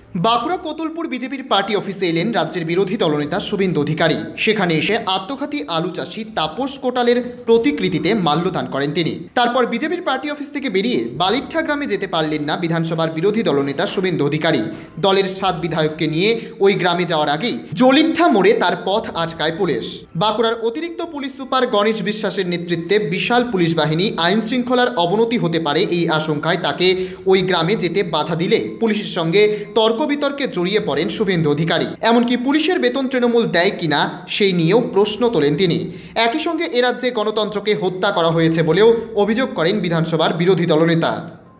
বাঁকুড়া কোতুলপুর বিজেপির পার্টি অফিসে এলেন রাজ্যের বিরোধী দলনেতা শুভেন্দু অধিকারী। সেখানে এসে আত্মঘাতী আলু চাষী তাপস কোটালের প্রতিকৃতিতে মাল্যদান করেন তিনি। তারপর বিজেপির পার্টি অফিস থেকে বেরিয়ে বালিঠা গ্রামে যেতে পারলেন না বিধানসভার বিরোধী দলনেতা শুভেন্দু অধিকারী। দলের 7 বিধায়ককে নিয়ে ওই গ্রামে যাওয়ার আগেই জলিঠা মোড়ে তার পথ আটকায় পুলিশ। বাঁকুড়ার অতিরিক্ত পুলিশ সুপার গণেশ বিশ্বাসের নেতৃত্বে বিশাল পুলিশ বাহিনী। আইন শৃঙ্খলার অবনতি হতে পারে এই আশঙ্কায় তাকে ওই গ্রামে যেতে বাধা দিলে পুলিশের সঙ্গে তর্ক বিতর্কে জড়িয়ে পড়েন শুভেন্দু অধিকারী। এমনকি পুলিশের বেতন তৃণমূল দেয় কিনা সেই নিয়েও প্রশ্ন তোলেন তিনি। একই সঙ্গে এ রাজ্যে গণতন্ত্রকে হত্যা করা হয়েছে বলেও অভিযোগ করেন বিধানসভার বিরোধী দলনেতা।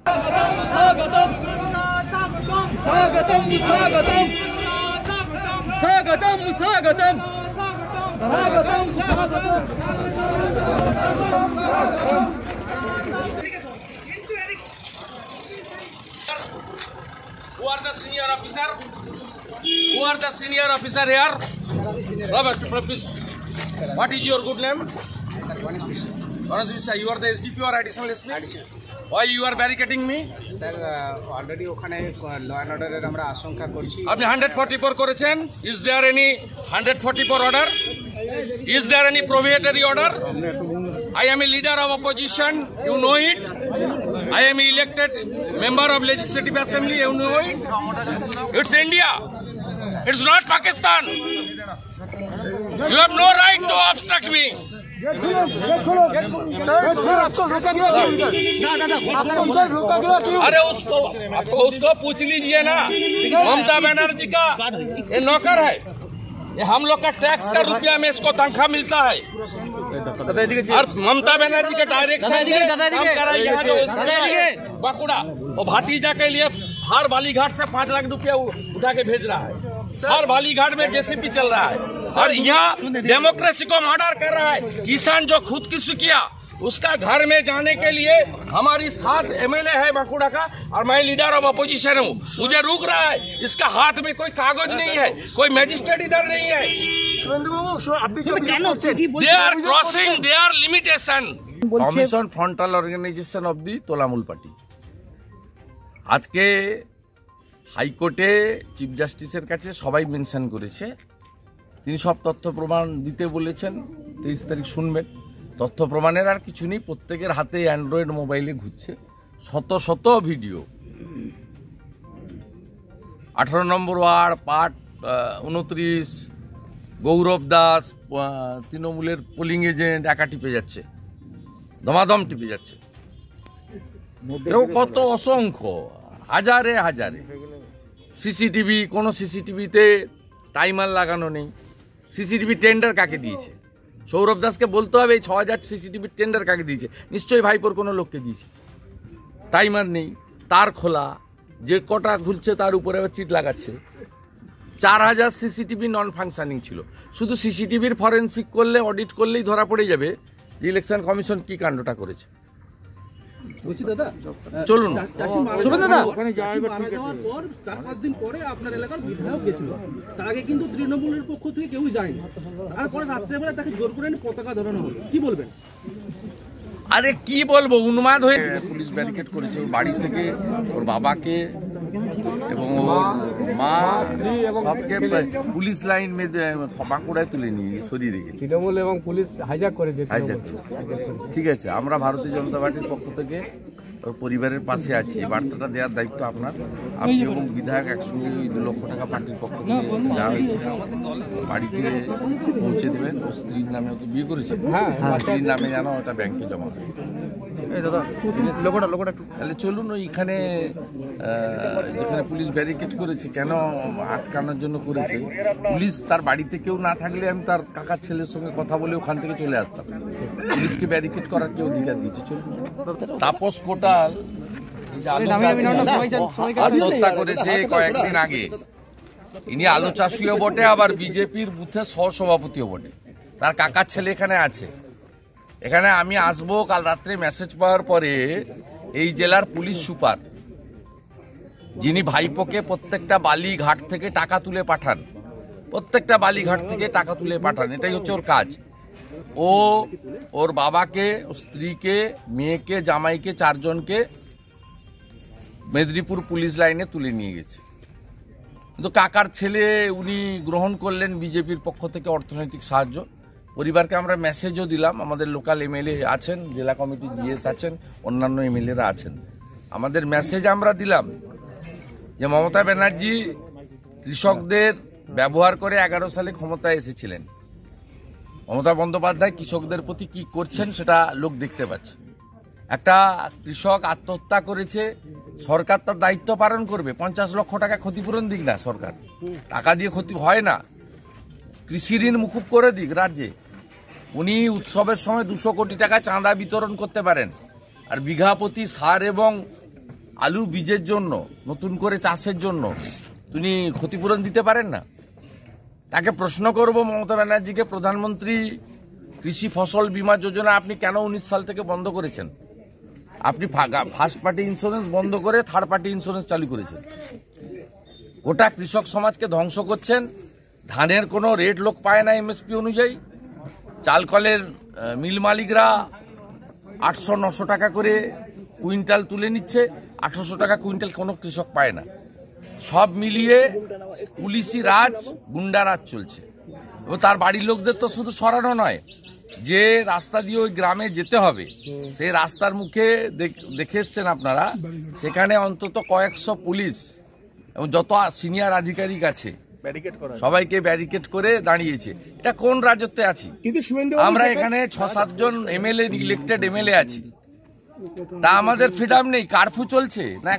Who are the senior officer? Who are the senior officer here? Robert, please. What is your good name? You are the SDP or additional SP? Why you are barricading me? Sir, already ওখানে law and order এর আমরা আশঙ্কা করছি। আপনি 144 করেছেন। Is there any 144 order? Is there any prohibitory order? I am a leader of opposition. You know it. I am elected member of Legislative Assembly. You know it. It's India. It's not Pakistan. You have no right to obstruct me. अरे उसको पूछ लीजिए ना। ममता बनर्जी का ये नौकर है। ये हम लोग का टैक्स का रुपया में इसको तनख्वाह मिलता है और ममता बनर्जी के डायरेक्शन बांकुड़ा और भातीजा के लिए हर बालीघाट से 5 लाख रुपया उठा के भेज रहा है। हर बालीघाट में जेसीपी चल रहा है और यहाँ डेमोक्रेसी को मर्डर कर रहा है। किसान जो खुदकुशी किया उसका घर में जाने के लिए हमारी 7 MLA है बांकुड़ा का और मैं लीडर ऑफ अपोजिशन हूँ। मुझे रोक रहा है। इसका हाथ में कोई कागज नहीं है, कोई मैजिस्ट्रेट इधर नहीं है। They are crossing their limitation. Commission Frontal Organization of the Tolamul Party. আজকে হাইকোর্টে চিফ জাস্টিসের কাছে সবাই মেনশন করেছে, তিনি সব তথ্য প্রমাণ দিতে বলেছেন। 23 তারিখ শুনবেন। তথ্য প্রমাণের আর কিছু নেই। প্রত্যেকের হাতে অ্যান্ড্রয়েড মোবাইলে ঘুরছে শত শত ভিডিও। 18 নম্বর ওয়ার্ড পার্ট 29 গৌরব দাস তৃণমূলের পোলিং এজেন্ট একা টিপে যাচ্ছে, দমাদম টিপে যাচ্ছে। কত অসংখ্য হাজারে হাজারে সিসিটিভি, কোনো সিসিটিভিতে টাইমার লাগানো নেই। সিসিটিভি টেন্ডার কাকে দিয়েছে? সৌরভ দাসকে বলতে হবে এই 6000 সিসিটিভির টেন্ডার কাকে দিয়েছে। নিশ্চয়ই ভাইপোর কোনো লোককে দিয়েছে। টাইমার নেই, তার খোলা, যে কটা খুলছে তার উপরে আবার চিট লাগাচ্ছে। 4000 সিসিটিভি নন ফাংশনিং ছিল। শুধু সিসিটিভির ফরেন্সিক করলে, অডিট করলেই ধরা পড়ে যাবে যে ইলেকশন কমিশন কি কাণ্ডটা করেছে। চলুন ওখানে যাওয়ার পর 4-5 দিন পরে আপনার এলাকার বিধায়ক গেছিল। তার আগে কিন্তু তৃণমূলের পক্ষ থেকে কেউ যায়নি। তারপরে রাত্রেবেলা তাকে জোর করে পতাকা ধরানো হলো। কি বলবেন? আরে কি বলবো, উন্মাদ হয়ে পুলিশ ব্যারিকেড করেছে। ওর বাড়ি থেকে ওর বাবাকে এবং ওর মা সবকে পুলিশ লাইন বাঁকুড়ায় তুলে নিয়ে সরিয়ে রেখেছে। তৃণমূল এবং পুলিশ হাইজ্যাক করেছে। ঠিক আছে, আমরা ভারতীয় জনতা পার্টির পক্ষ থেকে ওর পরিবারের পাশে আছি। বার্তাটা দেওয়ার দায়িত্ব আপনার। আপনি এবং বিধায়ক একসঙ্গে 2 লক্ষ টাকা পার্টির পক্ষ থেকে দেওয়া হয়েছে, বাড়িতে পৌঁছে দেবেন। ও স্ত্রীর নামে ওকে বিয়ে করেছে, স্ত্রীর নামে যেন ওটা ব্যাংকে জমা করে। তাহলে চলুন ওইখানে যেখানে পুলিশ ব্যারিকেড করেছে, কেন আটকানোর জন্য করেছে, পুলিশ তার বাড়িতে কেউ না থাকলে আমি তার কাকার ছেলের সঙ্গে কথা বলে ওখান থেকে চলে আসতাম। পুলিশকে ব্যারিকেড করার কেউ অধিকার দিয়েছে। চলুন। তাপস কোটাল আত্মহত্যা করেছে কয়েকদিন আগে। ইনি আলু চাষিও বটে, আবার বিজেপির বুথের সহসভাপতিও বটে। তার কাকার ছেলে এখানে আছে। এখানে আমি আসবো কাল রাত্রে মেসেজ পাওয়ার পরে। এই জেলার পুলিশ সুপার, যিনি ভাইপোকে প্রত্যেকটা বালিঘাট থেকে টাকা তুলে পাঠান, প্রত্যেকটা বালিঘাট থেকে টাকা তুলে পাঠান, এটাই হচ্ছে ওর কাজ। ও ওর বাবাকে, স্ত্রীকে, মেয়েকে, জামাইকে, 4 জনকে মেদিনীপুর পুলিশ লাইনে তুলে নিয়ে গেছে। কিন্তু কাকার ছেলে উনি গ্রহণ করলেন বিজেপির পক্ষ থেকে অর্থনৈতিক সাহায্য। পরিবারকে আমরা মেসেজও দিলাম, আমাদের লোকাল এমএলএ আছেন, জেলা কমিটির জিএস আছেন, অন্যান্য এমএলএরা আছেন। আমাদের মেসেজ আমরা দিলাম যে মমতা ব্যানার্জি কৃষকদের ব্যবহার করে 11 সালে ক্ষমতায় এসেছিলেন। মমতা বন্দ্যোপাধ্যায় কৃষকদের প্রতি কি করছেন সেটা লোক দেখতে পাচ্ছে। একটা কৃষক আত্মহত্যা করেছে, সরকার তার দায়িত্ব পালন করবে। 50 লক্ষ টাকা ক্ষতিপূরণ দিক না সরকার, টাকা দিয়ে ক্ষতি হয় না, কৃষি ঋণ মুকুব করে দিক রাজ্যে। উনি উৎসবের সময় 200 কোটি টাকা চাঁদা বিতরণ করতে পারেন, আর বিঘা প্রতি সার এবং আলু বীজের জন্য, নতুন করে চাষের জন্য তিনি ক্ষতিপূরণ দিতে পারেন না। তাকে প্রশ্ন করব মমতা ব্যানার্জিকে, প্রধানমন্ত্রী কৃষি ফসল বীমা যোজনা আপনি কেন 19 সাল থেকে বন্ধ করেছেন? আপনি ফার্স্ট পার্টি ইন্স্যুরেন্স বন্ধ করে থার্ড পার্টি ইন্স্যুরেন্স চালু করেছেন। গোটা কৃষক সমাজকে ধ্বংস করছেন। ধানের কোনো রেট লোক পায় না এমএসপি অনুযায়ী। চাল কলের মিল মালিকরা 800-900 টাকা করে কুইন্টাল তুলে নিচ্ছে, 1800 টাকা কুইন্টাল কোনো কৃষক পায় না। সব মিলিয়ে পুলিশি রাজ, গুন্ডা রাজ চলছে। এবং তার বাড়ির লোকদের তো শুধু সরানো নয়, যে রাস্তা দিয়ে ওই গ্রামে যেতে হবে সেই রাস্তার মুখে দেখে এসছেন আপনারা, সেখানে অন্তত কয়েকশো পুলিশ এবং যত সিনিয়র আধিকারিক আছে সবাইকে ব্যারিকেড করে দাঁড়িয়েছে। এটা কোন রাজত্বে আছি? আমরা এখানে 6-7 জন এমএলএ, ইলেক্টেড এমএলএ আছি, তা আমাদের ফ্রিডম নেই? কারফিউ চলছে না?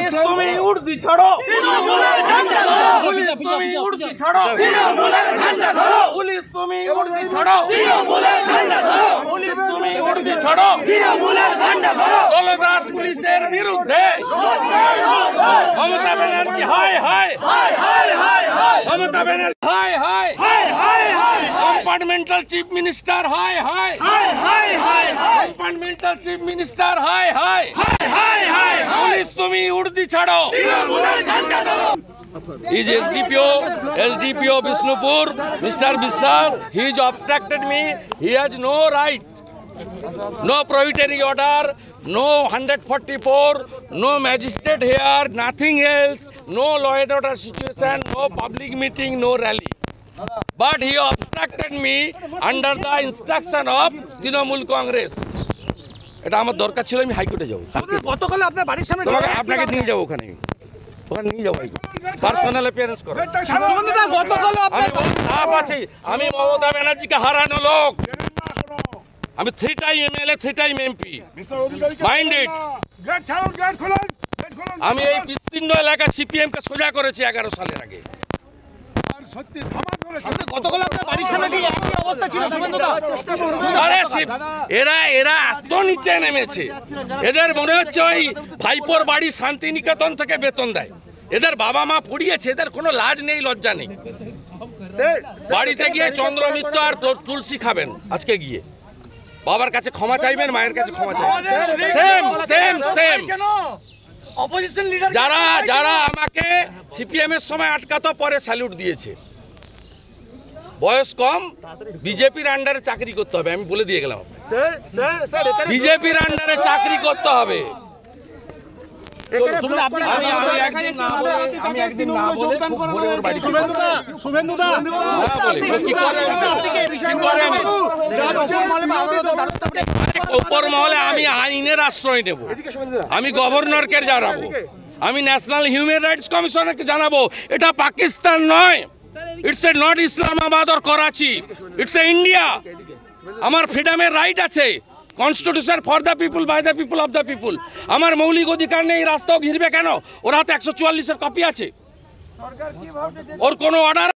পুলিশের বিরুদ্ধে মমতা ব্যানার্জি হায় হায়, মমতা ব্যানার্জি হায় হায়, কম্পার্টমেন্টাল চিফ মিনিস্টার হায় হায়, কম্পার্টমেন্টাল চিফ মিনিস্টার হায় হায়, পুলিশ তুমি উর্দি ছাড়ো। Is SDPO Bishnupur, Mr. Biswas, he is obstructed me, he has no right, no prohibitory order, no 144, no magistrate here, nothing else, no law and order situation, no public meeting, no rally. But he obstructed me under the instruction of Trinamool Congress. এটা আমার দরকার ছিল, আমি হাইকোর্টে যাবো। গতকাল আপনার বাড়ির সামনে আপনাকে নিয়ে যাবো, ওখানে নিয়ে যাবো, পার্সোনাল অ্যাপিয়ারেন্স করো। আমি মমতা ব্যানার্জিকে হারানো লোক, আমি 3 time MLA, 3 time MP, mind it. আমি এই বিস্তীর্ণ এলাকা সিপিএম কে সোজা করেছি 11 সালের আগে। এরা এত নিচে নেমেছে, এদের মনে হচ্ছে ওই ভাইপোর বাড়ি শান্তিনিকেতন থেকে বেতন দেয়। এদের বাবা মা পড়িয়েছে, এদের কোনো লাজ নেই, লজ্জা নেই। বাড়িতে গিয়ে চন্দ্রমিত্র আর তুলসী খাবেন, আজকে গিয়ে বাবার কাছে ক্ষমা চাইবেন, মায়ের কাছে ক্ষমা চাইবেন। সেম সেম সেম যারা যারা আমাকে সিপিএম এর সময় আটকাতো, পরে স্যালুট দিয়েছে। বয়স কম, বিজেপির আন্ডারে চাকরি করতে হবে, আমি বলে দিয়ে গেলাম। বিজেপির আন্ডারে চাকরি করতে হবে। উপর মহলে আমি আইনের আশ্রয় নেব, আমি গভর্নরকে জানাবো, আমি ন্যাশনাল হিউম্যান রাইটস কমিশনারকে জানাবো। এটা পাকিস্তান নয়, it's a not Islamabad or Karachi, it's a India. আমার ফ্রিডমের রাইট আছে, constitution for the people, by the people, of the people. আমার মৌলিক অধিকার নেই, রাস্তাও ঘিরবে কেন? ওর হাতে 144-এর কপি আছে, ওর কোনো অর্ডার